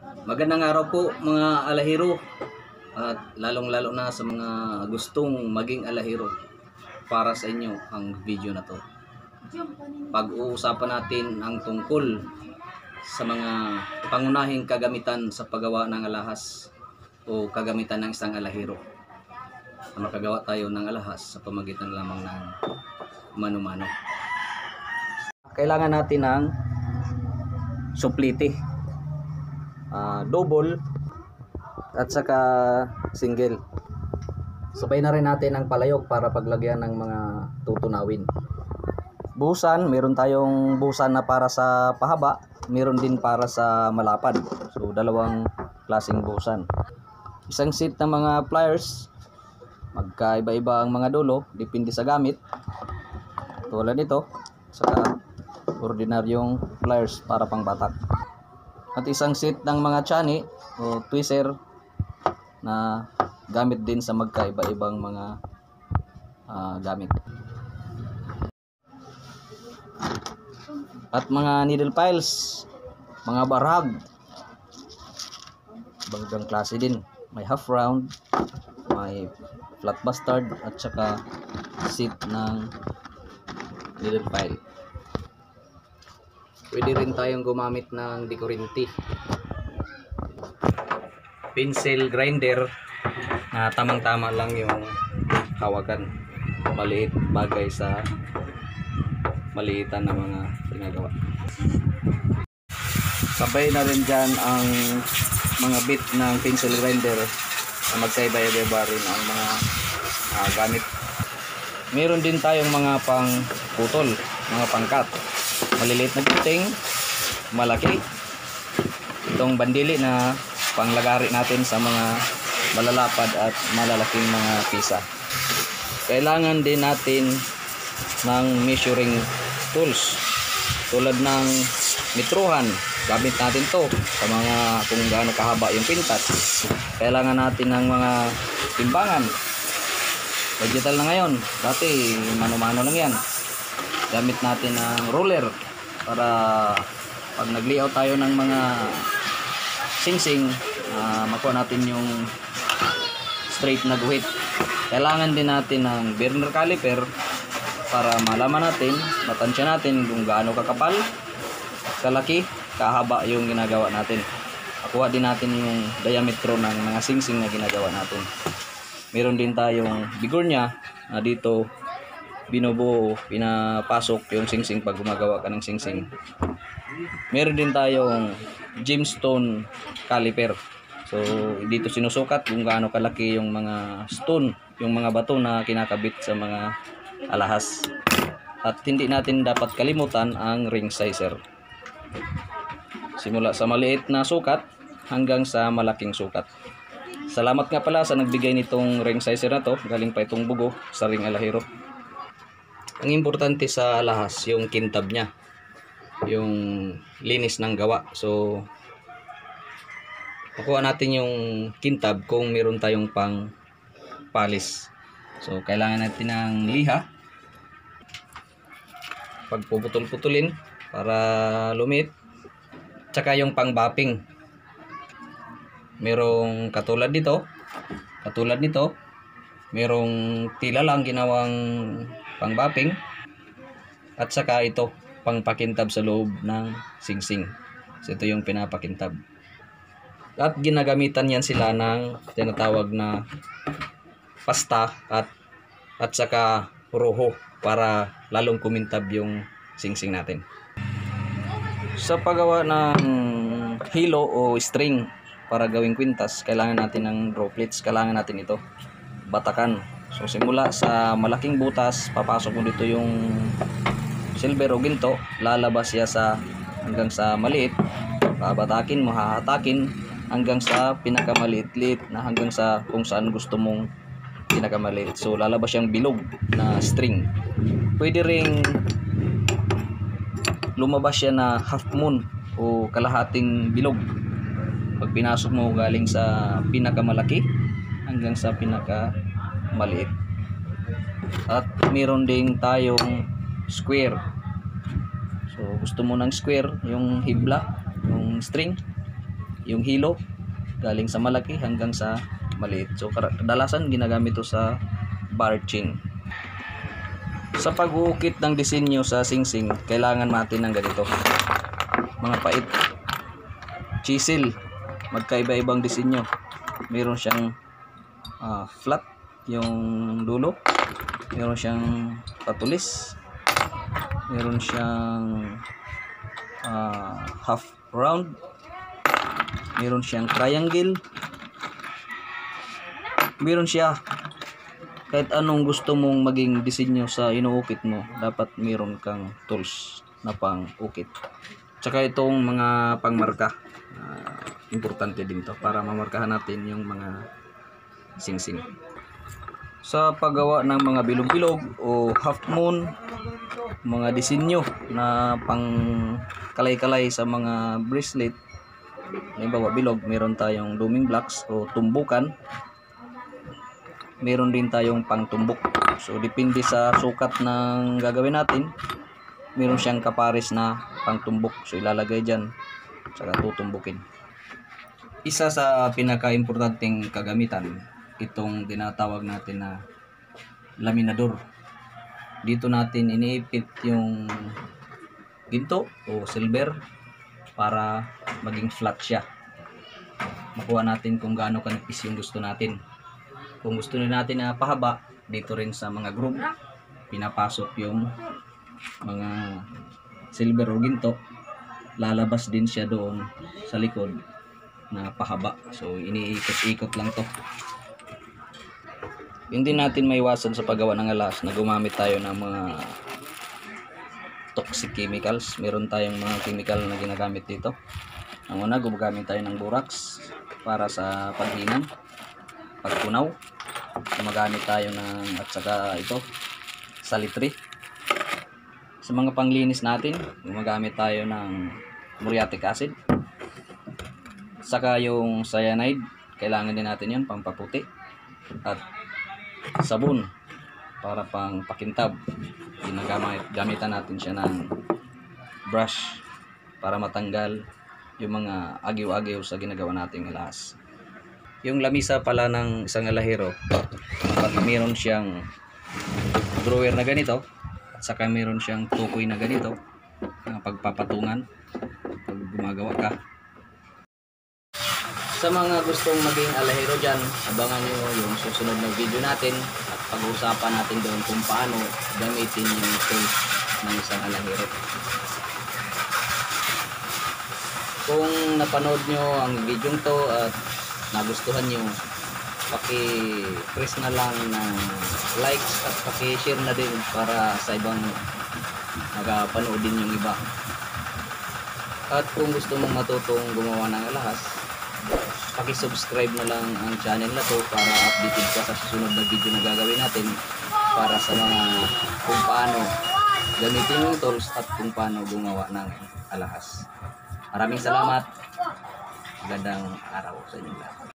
Magandang araw po mga alahero at lalong-lalo na sa mga gustong maging alahero. Para sa inyo ang video na to. Pag-uusapan natin ang tungkol sa mga pangunahing kagamitan sa paggawa ng alahas o kagamitan ng isang alahero. Makagawa tayo ng alahas sa pamagitan lamang ng mano-mano. Kailangan natin ng suplite, double at saka single. Sabay na rin natin ang palayok para paglagyan ng mga tutunawin. Buhusan, meron tayong buhusan na para sa pahaba, meron din para sa malapad. So dalawang klaseng buhusan. Isang set ng mga pliers, magkaiba-iba ang mga dulo, depende sa gamit. Tulad nito, saka ordinaryong pliers para pang batak. At isang set ng mga chani o tweezer na gamit din sa magkaiba-ibang mga gamit. At mga needle files, mga barhag, ibang klase din. May half round, may flat bastard at saka set ng needle file. Pwede rin tayong gumamit ng dekurente, pencil grinder na tamang-tama lang yung hawakan, maliit bagay sa maliitan na mga ginagawa. Sabay na rin dyan ang mga bit ng pencil grinder na magkaiba-iba rin ang mga gamit. Meron din tayong mga pang putol, mga pangkat, maliliit na gunting, malaki. Itong bandili na panglagari natin sa mga malalapad at malalaking mga pisa. Kailangan din natin ng measuring tools tulad ng metruhan. Gamit natin to sa mga kung gaano kahaba yung pintas. Kailangan natin ng mga timbangan. Digital na ngayon, dati mano-mano lang yan. Gamit natin ng ruler para pag nag-layout tayo ng mga singsing, makuha natin yung straight na guhit. Kailangan din natin ng burner caliper para malaman natin, matansya natin kung gaano kakapal, kalaki, kahaba yung ginagawa natin. Makuha din natin yung diametro ng mga singsing na ginagawa natin. Meron din tayong bigornya na dito binubuo, pinapasok yung singsing pag gumagawa ka ng singsing. Meron din tayong gemstone caliper. So dito sinusukat kung gaano kalaki yung mga stone, yung mga bato na kinakabit sa mga alahas. At hindi natin dapat kalimutan ang ring sizer. Simula sa maliit na sukat hanggang sa malaking sukat. Salamat nga pala sa nagbigay nitong ring sizer na to. Galing pa itong bugo sa ring alahero. Ang importante sa alahas yung kintab niya, yung linis ng gawa. So makuha natin yung kintab kung meron tayong pang palis. So kailangan natin ng liha, pagpuputol-putulin para lumit, tsaka yung pang bapping. Merong katulad nito, merong tila lang ginawang pang bapping, at saka ito pang pakintab sa loob ng singsing. So ito yung pinapakintab. At ginagamitan yan sila ng tinatawag na pasta at saka roho para lalong kumintab yung singsing natin. Sa paggawa ng hilo o string para gawing kwintas, kailangan natin ng draw plates. Kailangan natin ito, batakan. So simula sa malaking butas, papasok mo dito yung silver o ginto, lalabas siya hanggang sa maliit, babatakin mo, hahatakin hanggang sa pinakamaliit-liit na hanggang sa kung saan gusto mong pinakamaliit. So lalabas yung bilog na string. Pwede ring lumabas siya na half moon o kalahating bilog pag pinasok mo galing sa pinakamalaki hanggang sa pinakamaliit. At meron ding tayong square. So gusto mo ng square, yung hibla, yung string, yung hilo galing sa malaki hanggang sa maliit. So kadalasan ginagamit to sa barching. Sa pag-uukit ng disenyo sa singsing, kailangan natin ng ganito. Mga pait. Chisel. Magkaiba-ibang disenyo. Meron siyang flat yung dulo. Meron siyang patulis. Meron siyang half round. Meron siyang triangle. Meron siya kahit anong gusto mong maging disenyo sa inuukit mo, dapat meron kang tools na pang-ukit. Tsaka itong mga pangmarka, importante din to para mamarkahan natin yung mga singsing. Sa paggawa ng mga bilog-bilog o half moon, mga disenyo na pang kalay-kalay sa mga bracelet, halimbawa bilog, meron tayong doming blocks o tumbukan. Meron din tayong pangtumbok. So depende sa sukat ng gagawin natin, meron siyang kapares na pangtumbok. So ilalagay dyan, saka tutumbukin. Isa sa pinaka-importanting kagamitan, itong tinatawag natin na laminador. Dito natin iniipit yung ginto o silver para maging flat siya. Makuha natin kung gaano kanipis yung gusto natin. Kung gusto natin na pahaba, dito rin sa mga groove, pinapasok yung mga silver o ginto. Lalabas din siya doon sa likod na pahaba. So iniikot-ikot lang to. Hindi natin maiwasan sa paggawa ng alas na gumamit tayo ng mga toxic chemicals. Meron tayong mga chemical na ginagamit dito. Ang una, gumagamit tayo ng borax para sa paghinang, pagtunaw. Gumagamit tayo ng, at saka ito, salitri. Sa mga panglinis natin, gumagamit tayo ng muriatic acid. Saka yung cyanide, kailangan din natin yun, pampaputi. At sabon para pang pakintab. Gamitan natin siya ng brush para matanggal yung mga agiw-agiw sa ginagawa nating alahas. Yung lamisa pala ng isang alahero, pag meron siyang drawer na ganito, at saka meron siyang tukoy na ganito, pagpapatungan pag gumagawa ka. Sa mga gustong maging alahero dyan, abangan nyo yung susunod na video natin at pag-uusapan natin doon kung paano gamitin yung tools ng isang alahero. Kung napanood nyo ang video to at nagustuhan nyo, paki-press na lang ng likes at paki-share na din para sa ibang makapanood din yung iba. At kung gusto mong matutong gumawa ng alahas, paki-subscribe na lang ang channel na to para updated ka sa susunod na video na gagawin natin para sa mga kung paano gamitin yung tools at kung paano gumawa ng alahas. Maraming salamat. Magandang araw sa inyo lahat.